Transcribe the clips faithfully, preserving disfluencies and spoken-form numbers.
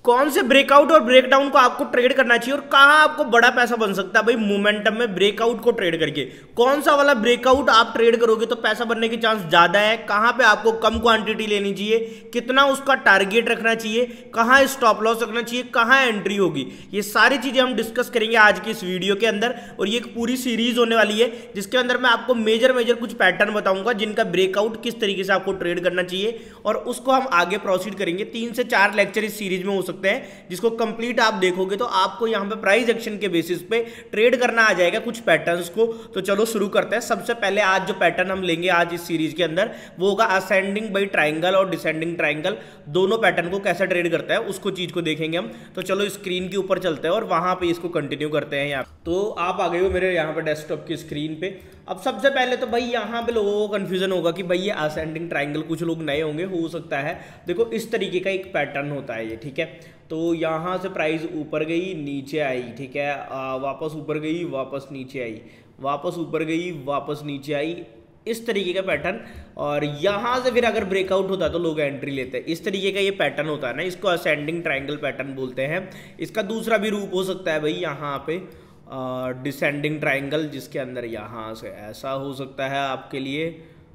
कौन से ब्रेकआउट और ब्रेकडाउन को आपको ट्रेड करना चाहिए और कहां आपको बड़ा पैसा बन सकता है भाई मोमेंटम में ब्रेकआउट को ट्रेड करके। कौन सा वाला ब्रेकआउट आप ट्रेड करोगे तो पैसा बनने की चांस ज्यादा है, कहां पे आपको कम क्वांटिटी लेनी चाहिए, कितना उसका टारगेट रखना चाहिए, कहां स्टॉप लॉस रखना चाहिए, कहां एंट्री होगी, ये सारी चीजें हम डिस्कस करेंगे आज की इस वीडियो के अंदर। और ये एक पूरी सीरीज होने वाली है जिसके अंदर मैं आपको मेजर मेजर कुछ पैटर्न बताऊंगा जिनका ब्रेकआउट किस तरीके से आपको ट्रेड करना चाहिए और उसको हम आगे प्रोसीड करेंगे। तीन से चार लेक्चर इस सीरीज में हो सकते हैं जिसको कंप्लीट आप देखोगे तो आपको यहां पे प्राइस एक्शन के बेसिस पे ट्रेड करना आ जाएगा कुछ पैटर्न्स को। तो चलो शुरू करते हैं। सबसे पहले आज जो पैटर्न हम लेंगे आज इस सीरीज के अंदर वो होगा असेंडिंग बाय ट्रायंगल और डिसेंडिंग ट्रायंगल, दोनों पैटर्न को कैसे ट्रेड करता है उसको चीज को देखेंगे हम। तो चलो स्क्रीन के ऊपर चलते हैं और वहां पे इसको कंटिन्यू करते हैं। यहाँ तो आप आ गए हो मेरे यहाँ पे डेस्कटॉप की स्क्रीन पे। अब सबसे पहले तो भाई यहाँ पे लोगों को कंफ्यूजन होगा कि भाई ये असेंडिंग ट्रायंगल, कुछ लोग नए होंगे, हो सकता है। देखो इस तरीके का एक पैटर्न होता है ये, ठीक है। तो यहाँ से प्राइस ऊपर गई नीचे आई, ठीक है, आ, वापस ऊपर गई वापस नीचे आई, वापस ऊपर गई वापस नीचे आई, इस तरीके का पैटर्न। और यहाँ से फिर अगर ब्रेकआउट होता है तो लोग एंट्री लेते हैं। इस तरीके का ये पैटर्न होता है ना, इसको असेंडिंग ट्रायंगल पैटर्न बोलते हैं। इसका दूसरा भी रूप हो सकता है भाई यहाँ पे डिसेंडिंग ट्रायंगल, जिसके अंदर यहाँ से ऐसा हो सकता है आपके लिए,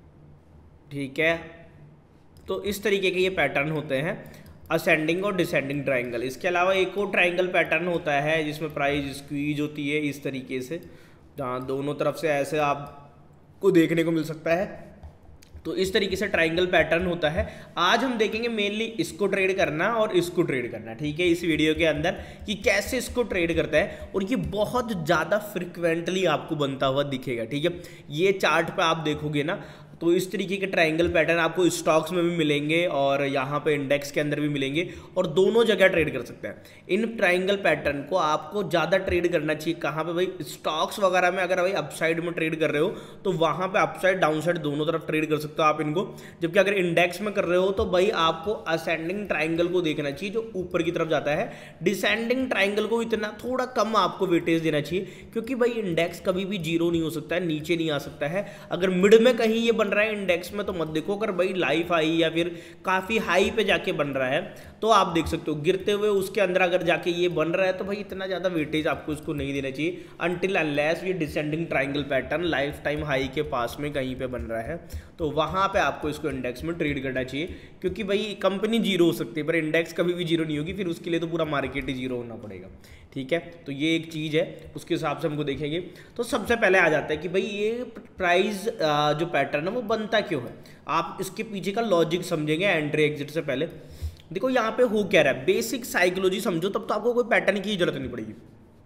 ठीक है। तो इस तरीके के ये पैटर्न होते हैं असेंडिंग और डिसेंडिंग ट्रायंगल। इसके अलावा एक और ट्रायंगल पैटर्न होता है जिसमें प्राइस स्क्वीज होती है इस तरीके से, जहाँ दोनों तरफ से ऐसे आपको देखने को मिल सकता है। तो इस तरीके से ट्रायंगल पैटर्न होता है। आज हम देखेंगे मेनली इसको ट्रेड करना और इसको ट्रेड करना, ठीक है, इस वीडियो के अंदर कि कैसे इसको ट्रेड करता है। और ये बहुत ज़्यादा फ्रिक्वेंटली आपको बनता हुआ दिखेगा, ठीक है। ये चार्ट पे आप देखोगे ना तो इस तरीके के ट्रायंगल पैटर्न आपको स्टॉक्स में भी मिलेंगे और यहाँ पे इंडेक्स के अंदर भी मिलेंगे और दोनों जगह ट्रेड कर सकते हैं। इन ट्रायंगल पैटर्न को आपको ज़्यादा ट्रेड करना चाहिए कहाँ पे भाई, स्टॉक्स वगैरह में। अगर भाई अपसाइड में ट्रेड कर रहे हो तो वहाँ पे अपसाइड डाउनसाइड दोनों तरफ ट्रेड कर सकते हो आप इनको। जबकि अगर इंडेक्स में कर रहे हो तो भाई आपको असेंडिंग ट्रायंगल को देखना चाहिए जो ऊपर की तरफ जाता है। डिसेंडिंग ट्रायंगल को इतना थोड़ा कम आपको वेटेज देना चाहिए क्योंकि भाई इंडेक्स कभी भी जीरो नहीं हो सकता है, नीचे नहीं आ सकता है। अगर मिड में कहीं ये रहा है इंडेक्स में तो मत देखो। अगर भाई लाइफ हाई या फिर काफी हाई पे जाके बन रहा है तो आप देख सकते हो गिरते हुए उसके अंदर अगर जाके ये बन रहा है तो भाई इतना ज्यादा वेटेज आपको इसको नहीं देना चाहिए अनटिल अनलेस ये descending triangle pattern lifetime high के पास में कहीं पे बन रहा है तो वहां पे आपको इसको इंडेक्स में ट्रेड करना चाहिए। क्योंकि भाई कंपनी जीरो हो सकती है पर इंडेक्स कभी भी जीरो नहीं होगी, फिर उसके लिए तो पूरा मार्केट ही जीरो होना पड़ेगा, ठीक है। तो ये एक चीज है, उसके हिसाब से हमको देखेंगे। तो सबसे पहले आ जाता है कि भाई ये प्राइस जो पैटर्न है वो बनता क्यों है। आप इसके पीछे का लॉजिक समझेंगे एंट्री एग्जिट से पहले। देखो यहाँ पे हो क्या रहा है, बेसिक साइकोलॉजी समझो तब तो आपको कोई पैटर्न की जरूरत नहीं पड़ेगी।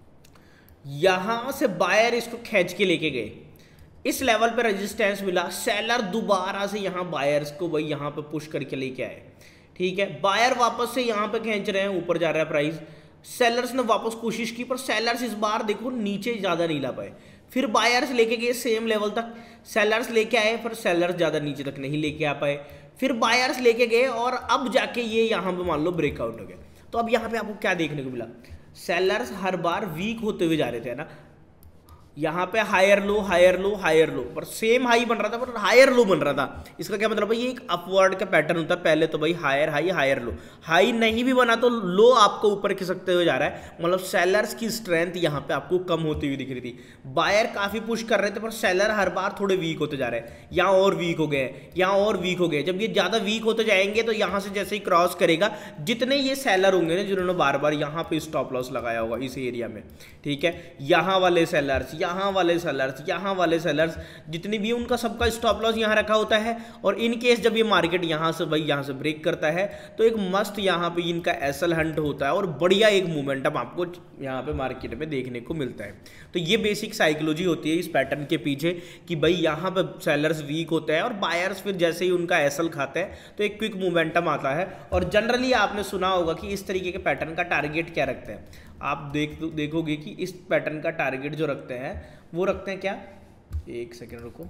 यहां से बायर इसको खींच के लेके गए, इस लेवल पे रेजिस्टेंस मिला, सेलर दोबारा से यहाँ बायर्स को भाई यहाँ पे पुश करके लेके आए, ठीक है। बायर वापस से यहाँ पे खींच रहे हैं, ऊपर जा रहा है प्राइस। सेलर्स ने वापस कोशिश की पर सेलर्स इस बार देखो नीचे ज्यादा नहीं ला पाए। फिर बायर्स लेके गए सेम लेवल तक, सेलर्स लेके आए पर सेलर्स ज्यादा नीचे तक नहीं लेके आ पाए। फिर बायर्स लेके गए और अब जाके ये यहाँ पे मान लो ब्रेकआउट हो गया। तो अब यहाँ पे आपको क्या देखने को मिला, सेलर्स हर बार वीक होते हुए जा रहे थे ना। यहाँ पे higher low higher low higher low पर सेम हाई बन रहा था पर हायर लो बन रहा था। इसका क्या मतलब है, ये एक अपवर्ड का पैटर्न होता है। पहले तो भाई higher high higher low, high नहीं भी बना तो लो आपको ऊपर खिसकते हुए जा रहा है। मतलब सेलर्स की स्ट्रेंथ यहाँ पे आपको कम होती हुई दिख रही थी। बायर काफी पुश कर रहे थे पर सेलर हर बार थोड़े वीक होते जा रहे हैं। यहाँ और वीक हो गए, यहाँ और वीक हो गए। जब ये ज्यादा वीक होते जाएंगे तो यहाँ से जैसे ही क्रॉस करेगा, जितने ये सेलर होंगे ना जिन्होंने बार बार यहाँ पे स्टॉप लॉस लगाया होगा इस एरिया में, ठीक है, यहाँ वाले सेलर्स, यहाँ वाले सेलर्स, यहाँ वाले सेलर्स, जितनी भी उनका सबका स्टॉप लॉस यहाँ रखा होता है। और इन केस जब ये मार्केट यहाँ से भाई यहाँ से ब्रेक करता है तो एक मस्त यहाँ पे इनका एसएल हंट होता है और बढ़िया एक मोमेंटम आपको यहाँ पे मार्केट में देखने को मिलता है। तो ये बेसिक साइकोलॉजी होती है इस पैटर्न के पीछे कि भाई यहाँ पे सेलर्स वीक होते हैं और बायर्स फिर जैसे ही उनका एसएल खाते हैं तो एक क्विक मोमेंटम आता है। और जनरली आपने सुना होगा कि इस तरीके के पैटर्न का टारगेट क्या रखते हैं। आप देख देखोगे कि इस पैटर्न का टारगेट जो रखते हैं वो रखते हैं क्या, एक सेकेंड रुको,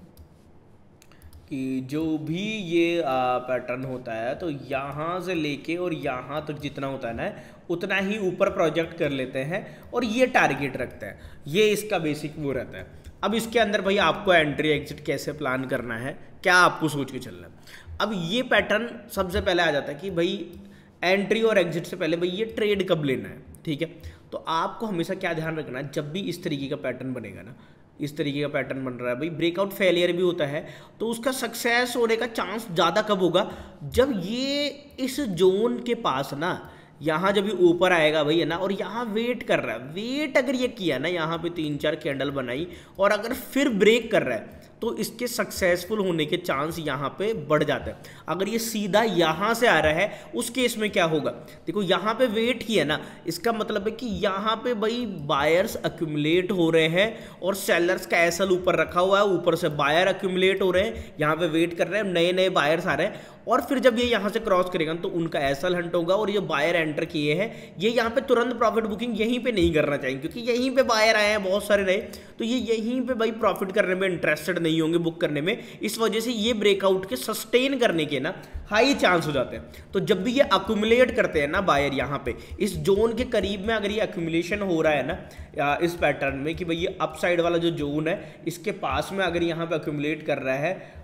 कि जो भी ये पैटर्न होता है तो यहाँ से लेके और यहाँ तक जितना होता है ना उतना ही ऊपर प्रोजेक्ट कर लेते हैं और ये टारगेट रखते हैं। ये इसका बेसिक वो रहता है। अब इसके अंदर भाई आपको एंट्री एग्जिट कैसे प्लान करना है, क्या आपको सोच के चलना है। अब ये पैटर्न सबसे पहले आ जाता है कि भाई एंट्री और एग्जिट से पहले भाई ये ट्रेड कब लेना है, ठीक है। तो आपको हमेशा क्या ध्यान रखना है, जब भी इस तरीके का पैटर्न बनेगा ना, इस तरीके का पैटर्न बन रहा है भाई, ब्रेकआउट फेलियर भी होता है, तो उसका सक्सेस होने का चांस ज़्यादा कब होगा, जब ये इस जोन के पास ना, यहाँ जब ये ऊपर आएगा भाई है ना, और यहाँ वेट कर रहा है, वेट अगर ये किया ना, यहाँ पे तीन चार कैंडल बनाई और अगर फिर ब्रेक कर रहा है, तो इसके सक्सेसफुल होने के चांस यहाँ पे बढ़ जाते हैं। अगर ये सीधा यहाँ से आ रहा है, उस केस में क्या होगा, देखो यहाँ पे वेट किया ना, इसका मतलब है कि यहाँ पे भाई बायर्स अक्यूमुलेट हो रहे हैं और सेलर्स का एसल ऊपर रखा हुआ है, ऊपर से बायर अक्यूमुलेट हो रहे हैं, यहाँ पे वेट कर रहे हैं, नए नए बायर्स आ रहे हैं, और फिर जब ये यहाँ से क्रॉस करेगा तो उनका एसल हंट होगा, और ये बायर एंटर किए हैं, ये यहाँ पे तुरंत प्रॉफिट बुकिंग यहीं पे नहीं करना चाहिए, क्योंकि यहीं पे बायर आए हैं बहुत सारे नए, तो ये यहीं पे भाई प्रॉफिट करने में इंटरेस्टेड नहीं होंगे, बुक करने में। इस वजह से ये ब्रेकआउट के सस्टेन करने के ना हाई चांस हो जाते हैं। तो जब भी ये अक्यूमुलेट करते हैं ना बायर, यहाँ पे इस जोन के करीब में अगर ये अक्यूमुलेशन हो रहा है ना इस पैटर्न में, कि भाई ये अपसाइड वाला जो जोन है इसके पास में अगर यहाँ पे अक्यूमुलेट कर रहा है,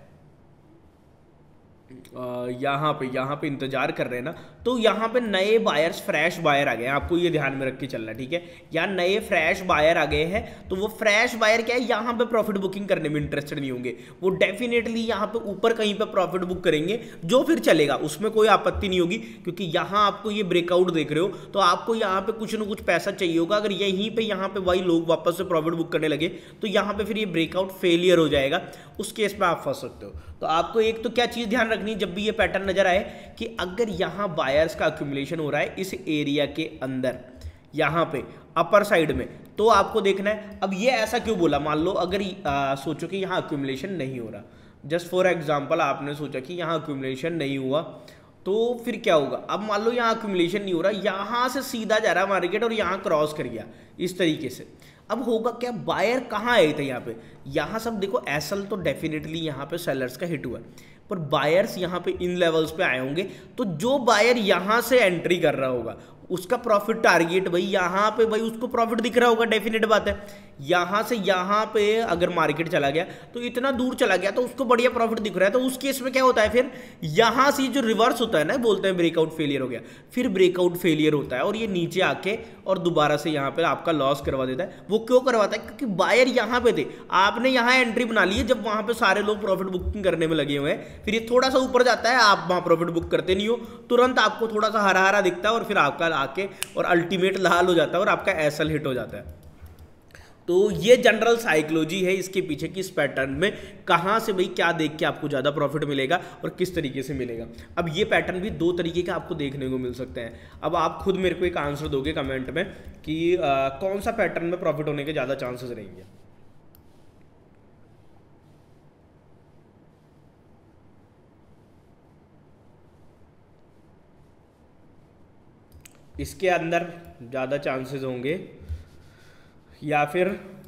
यहाँ पे यहाँ पे इंतजार कर रहे हैं ना, तो यहाँ पे नए बायर्स, फ्रेश बायर आ गए हैं, आपको ये ध्यान में रख के चलना, ठीक है। यहाँ नए फ्रेश बायर आ गए हैं, तो वो फ्रेश बायर क्या है, यहाँ पे प्रॉफिट बुकिंग करने में इंटरेस्टेड नहीं होंगे, वो डेफिनेटली यहाँ पे ऊपर कहीं पे प्रॉफिट बुक करेंगे, जो फिर चलेगा, उसमें कोई आपत्ति नहीं होगी, क्योंकि यहाँ आपको ये ब्रेकआउट देख रहे हो, तो आपको यहाँ पे कुछ ना कुछ पैसा चाहिए होगा। अगर यहीं पे यहाँ पे वही लोग वापस से प्रॉफिट बुक करने लगे, तो यहाँ पे फिर ये ब्रेकआउट फेलियर हो जाएगा, उस केस में आप फंस सकते हो। तो आपको एक तो क्या चीज़ ध्यान रखनी है जब भी ये पैटर्न नजर आए, कि अगर यहाँ बायर्स का अक्यूमुलेशन हो रहा है इस एरिया के अंदर, यहाँ पे अपर साइड में, तो आपको देखना है। अब ये ऐसा क्यों बोला, मान लो अगर आ, सोचो कि यहाँ अक्यूमुलेशन नहीं हो रहा, जस्ट फॉर एग्जांपल आपने सोचा कि यहाँ अक्यूमुलेशन नहीं हुआ, तो फिर क्या होगा। अब मान लो यहाँ अक्यूमुलेशन नहीं हो रहा, यहाँ से सीधा जा रहा है मार्केट और यहाँ क्रॉस कर गया इस तरीके से, अब होगा क्या, बायर कहाँ आए थे यहाँ पे, यहाँ सब देखो एसल तो डेफिनेटली यहाँ पे सेलर्स का हिट हुआ है, पर बायर्स यहाँ पे इन लेवल्स पे आए होंगे, तो जो बायर यहाँ से एंट्री कर रहा होगा उसका प्रॉफिट टारगेट भाई यहाँ पे, भाई उसको प्रॉफिट दिख रहा होगा, डेफिनेट बात है। यहाँ से यहाँ पे अगर मार्केट चला गया तो इतना दूर चला गया तो उसको बढ़िया प्रॉफिट दिख रहा है, तो उस केस में क्या होता है, फिर यहाँ से जो रिवर्स होता है ना, बोलते हैं ब्रेकआउट फेलियर हो गया, फिर ब्रेकआउट फेलियर होता है और ये नीचे आके और दोबारा से यहाँ पे आपका लॉस करवा देता है। वो क्यों करवाता है, क्योंकि बायर यहाँ पे थे, आपने यहाँ एंट्री बना ली है जब वहाँ पे सारे लोग प्रॉफिट बुकिंग करने में लगे हुए हैं, फिर ये थोड़ा सा ऊपर जाता है, आप वहाँ प्रॉफिट बुक करते नहीं हो, तुरंत आपको थोड़ा सा हरा हरा दिखता है और फिर आपका आके और अल्टीमेट लाल हो जाता है और आपका एसल हिट हो जाता है। तो ये जनरल साइकोलॉजी है इसके पीछे कि इस पैटर्न में कहाँ से भाई क्या देख के आपको ज़्यादा प्रॉफिट मिलेगा और किस तरीके से मिलेगा। अब ये पैटर्न भी दो तरीके का आपको देखने को मिल सकते हैं। अब आप खुद मेरे को एक आंसर दोगे कमेंट में कि आ, कौन सा पैटर्न में प्रॉफिट होने के ज़्यादा चांसेस रहेंगे। इसके अंदर ज़्यादा चांसेस होंगे या फिर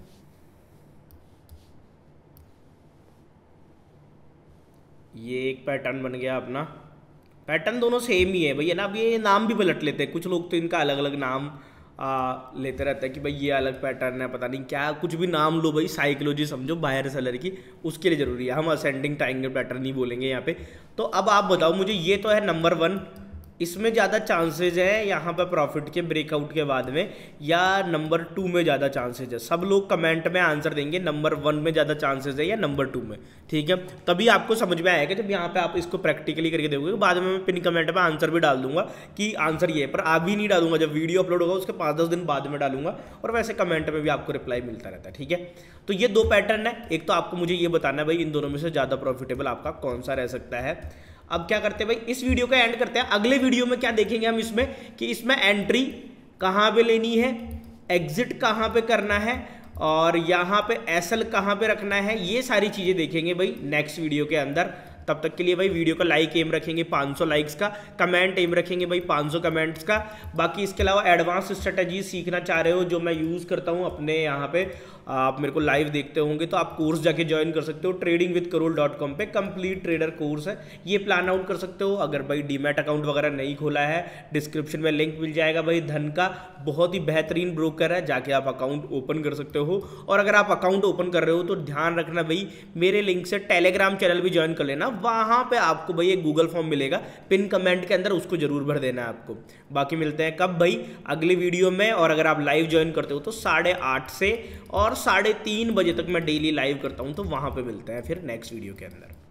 ये एक पैटर्न बन गया अपना, पैटर्न दोनों सेम ही है भैया ना। अब ये नाम भी पलट लेते हैं कुछ लोग, तो इनका अलग अलग नाम आ, लेते रहते हैं कि भाई ये अलग पैटर्न है, पता नहीं क्या, कुछ भी नाम लो भाई, साइकोलॉजी समझो बायर सेलर की, उसके लिए ज़रूरी है। हम असेंडिंग ट्रायंगल पैटर्न नहीं बोलेंगे यहाँ पे। तो अब आप बताओ मुझे, ये तो है नंबर वन, इसमें ज़्यादा चांसेज है यहाँ पर प्रॉफिट के ब्रेकआउट के बाद में, या नंबर टू में ज़्यादा चांसेज है। सब लोग कमेंट में आंसर देंगे नंबर वन में ज़्यादा चांसेज है या नंबर टू में, ठीक है। तभी आपको समझ में आएगा जब यहाँ पे आप इसको प्रैक्टिकली करके देखोगे। बाद में मैं पिन कमेंट में आंसर भी डाल दूंगा कि आंसर ये है, पर अभी नहीं डालूंगा, जब वीडियो अपलोड होगा उसके पाँच दस दिन बाद में डालूंगा, और वैसे कमेंट में भी आपको रिप्लाई मिलता रहता है, ठीक है। तो ये दो पैटर्न है, एक तो आपको मुझे ये बताना है भाई इन दोनों में से ज़्यादा प्रॉफिटेबल आपका कौन सा रह सकता है। अब क्या करते हैं भाई, इस वीडियो का एंड करते हैं। अगले वीडियो में क्या देखेंगे हम इसमें, कि इसमें एंट्री कहाँ पे लेनी है, एग्जिट कहाँ पे करना है, और यहाँ पे एसएल कहाँ पे रखना है, ये सारी चीज़ें देखेंगे भाई नेक्स्ट वीडियो के अंदर। तब तक के लिए भाई वीडियो का लाइक एम रखेंगे पाँच सौ लाइक्स का, कमेंट एम रखेंगे भाई पाँच सौ कमेंट्स का। बाकी इसके अलावा एडवांस स्ट्रेटजी सीखना चाह रहे हो जो मैं यूज़ करता हूँ अपने यहाँ पे आप मेरे को लाइव देखते होंगे तो आप कोर्स जाके ज्वाइन कर सकते हो trading with Karol dot com पे, कंप्लीट ट्रेडर कोर्स है, ये प्लान आउट कर सकते हो। अगर भाई डीमैट अकाउंट वगैरह नहीं खोला है, डिस्क्रिप्शन में लिंक मिल जाएगा भाई, धन का बहुत ही बेहतरीन ब्रोकर है, जाके आप अकाउंट ओपन कर सकते हो। और अगर आप अकाउंट ओपन कर रहे हो तो ध्यान रखना भाई, मेरे लिंक से टेलीग्राम चैनल भी ज्वाइन कर लेना, वहां पे आपको भाई एक गूगल फॉर्म मिलेगा पिन कमेंट के अंदर, उसको जरूर भर देना है आपको। बाकी मिलते हैं कब भाई, अगली वीडियो में। और अगर आप लाइव ज्वाइन करते हो तो साढ़े आठ से और साढ़े तीन बजे तक मैं डेली लाइव करता हूं, तो वहां पे मिलते हैं फिर नेक्स्ट वीडियो के अंदर।